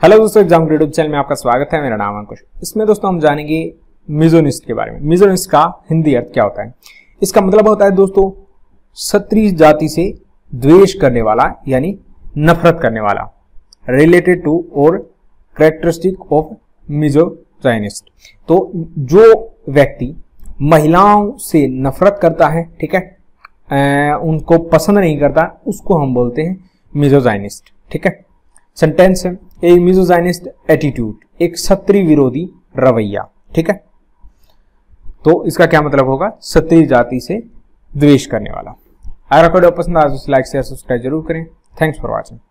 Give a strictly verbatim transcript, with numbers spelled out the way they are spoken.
Hello दोस्तों, exam YouTube channel में आपका स्वागत है। मेरा नाम अंकुश। इसमें दोस्तों हम जानेंगे मिजोनिस्ट के बारे में। मिजोनिस्ट का हिंदी अर्थ क्या होता है? इसका मतलब होता है दोस्तों क्षत्रिय जाति से द्वेष करने वाला, यानी नफरत करने वाला। रिलेटेड टू और कैरेक्टरिस्टिक ऑफ मिजोजाइनिस्ट, तो जो व्यक्ति महिलाओं से नफरत करता है, ठीक है, आ, उनको पसंद नहीं करता, उसको हम बोलते हैं मिजोजाइनिस्ट। ठीक है, सेंटेंस है ए मिजोजाइनिस्ट एटीट्यूड, एक क्षत्रिय विरोधी रवैया। ठीक है, तो इसका क्या मतलब होगा? क्षत्रिय जाति से द्वेष करने वाला। अगर आपको वीडियो पसंद आए तो लाइक शेयर सब्सक्राइब जरूर करें। Thanks for watching.